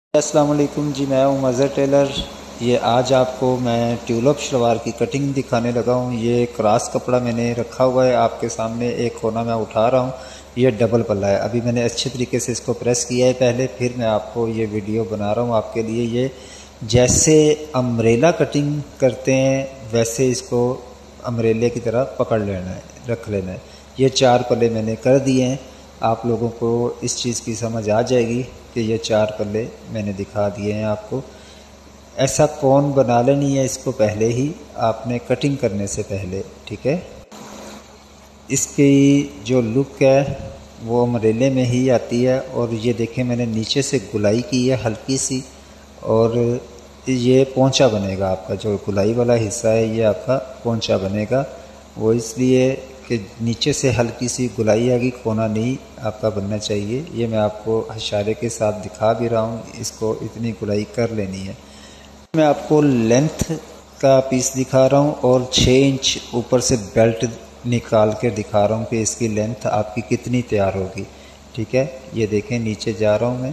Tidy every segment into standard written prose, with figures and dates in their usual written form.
السلام علیکم جی، میں ہوں مظہر ٹیلر۔ یہ آج آپ کو میں ٹیولپ شلوار کی کٹنگ دکھانے لگا ہوں۔ یہ کراس کپڑا میں نے رکھا ہوا ہے آپ کے سامنے، ایک کونا میں اٹھا رہا ہوں۔ یہ ڈبل پلہ ہے، ابھی میں نے اچھے طریقے سے اس کو پریس کیا ہے پہلے، پھر میں آپ کو یہ ویڈیو بنا رہا ہوں آپ کے لیے۔ یہ جیسے امبریلا کٹنگ کرتے ہیں ویسے اس کو امبریلے کی طرح پکڑ لینا ہے، رکھ لینا ہے۔ یہ 4 پلے میں نے کر دیے ہیں، آپ لوگوں کو اس چیز کی سمجھ آ جائے گی کہ یہ 4 پلے میں نے دکھا دیے ہیں آپ کو۔ ایسا کون بنا لینی ہے اس کو پہلے ہی آپ نے کٹنگ کرنے سے پہلے، ٹھیک ہے۔ اس کی جو لک ہے وہ امبریلے میں ہی آتی ہے، اور یہ دیکھیں میں نے نیچے سے گلائی کی ہے ہلکی سی، اور یہ پونچا بنے گا آپ کا، جو گلائی والا حصہ ہے یہ آپ کا پونچا بنے گا۔ وہ اس لیے کہ نیچے سے ہلکی سی گلائی آئے گی، کونا نہیں آپ کا بننا چاہیے۔ یہ میں آپ کو اشارے کے ساتھ دکھا بھی رہا ہوں، اس کو اتنی گلائی کر لینی ہے۔ میں آپ کو لینتھ کا پیس دکھا رہا ہوں اور 6 انچ اوپر سے بیلٹ نکال کے دکھا رہا ہوں کہ اس کی لینتھ آپ کی کتنی تیار ہوگی، ٹھیک ہے۔ یہ دیکھیں نیچے جا رہا ہوں میں،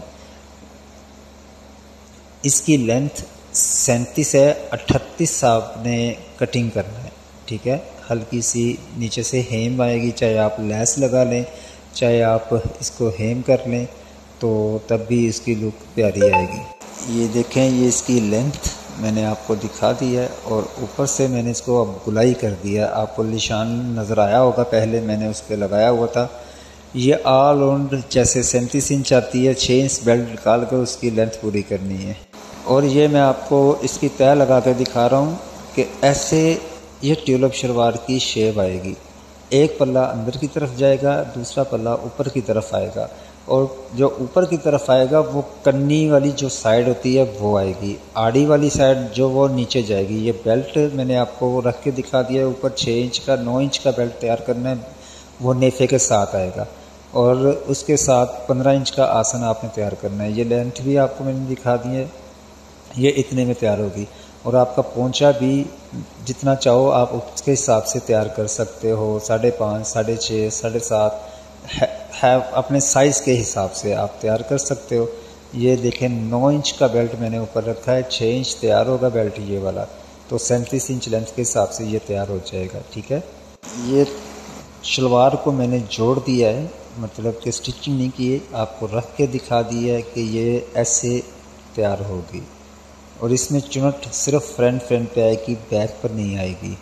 اس کی لینتھ 37 ہے، 38 آپ نے کٹنگ کرنا ہے، ٹھیک ہے۔ ہلکی سی نیچے سے ہیم آئے گی، چاہے آپ لیس لگا لیں چاہے آپ اس کو ہیم کر لیں، تو تب بھی اس کی لک پیاری آئے گی۔ یہ دیکھیں یہ اس کی لینتھ میں نے آپ کو دکھا دی ہے، اور اوپر سے میں نے اس کو اب گلائی کر دیا۔ آپ کو نشان نظر آیا ہوگا، پہلے میں نے اس پہ لگایا ہوا تھا۔ یہ آل راؤنڈ جیسے 37 انچ آتی ہے، 6 انچ بیلٹ نکال کر اس کی لینتھ پوری کرنی ہے۔ اور یہ میں آپ کو اس کی تہہ لگا کے دکھا رہا ہوں کہ ایسے یہ ٹیولپ شلوار کی شیپ آئے گی۔ ایک پلہ اندر کی طرف جائے گا، دوسرا پلہ اوپر کی طرف آئے گا، اور جو اوپر کی طرف آئے گا وہ کنی والی جو سائیڈ ہوتی ہے وہ آئے گی، آڑی والی سائیڈ جو وہ نیچے جائے گی۔ یہ بیلٹ میں نے آپ کو رکھ کے دکھا دیا ہے، اوپر 6 انچ کا 9 انچ کا بیلٹ تیار کرنا ہے، وہ نیفے کے ساتھ آئے گا، اور اس کے ساتھ 15 انچ کا آسن آپ نے تیار کرنا ہے۔ یہ لینتھ بھی آپ کو میں نے دکھا دی ہے، یہ اتنے میں تیار ہوگی۔ اور آپ کا پونچا بھی جتنا چاہو آپ اس کے حساب سے تیار کر سکتے ہو، 5.5 6.5 7.5 ہے، اپنے سائز کے حساب سے آپ تیار کر سکتے ہو۔ یہ دیکھیں 9 انچ کا بیلٹ میں نے اوپر رکھا ہے، 6 انچ تیار ہوگا بیلٹ یہ والا، تو 37 انچ لینتھ کے حساب سے یہ تیار ہو جائے گا، ٹھیک ہے۔ یہ شلوار کو میں نے جوڑ دیا ہے، مطلب کہ سٹچنگ نہیں کی ہے، آپ کو رکھ کے دکھا دیا ہے کہ یہ ایسے تیار ہوگی، اور اس میں چنٹ صرف فرنٹ پہ آئے گی، بیک پر نہیں آئے گی۔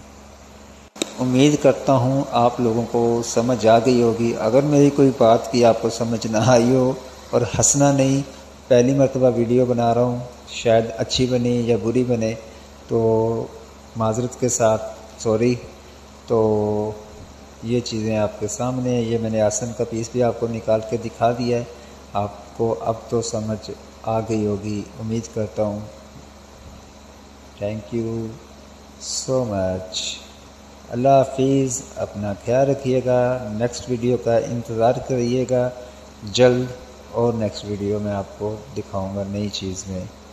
امید کرتا ہوں آپ لوگوں کو سمجھ آ گئی ہوگی۔ اگر میری کوئی بات کی آپ کو سمجھ نہ آئی ہو، اور ہنسنا نہیں، پہلی مرتبہ ویڈیو بنا رہا ہوں، شاید اچھی بنے یا بری بنے، تو معذرت کے ساتھ سوری۔ تو یہ چیزیں آپ کے سامنے ہیں، یہ میں نے آسن کا پیس بھی آپ کو نکال کے دکھا دیا ہے، آپ کو اب تو سمجھ آ گئی ہوگی امید کرتا ہوں۔ تھینک یو سو مچ۔ اللہ حافظ، اپنا خیال رکھیے گا، نیکسٹ ویڈیو کا انتظار کریے گا، جلد اور نیکسٹ ویڈیو میں آپ کو دکھاؤں گا نئی چیز میں۔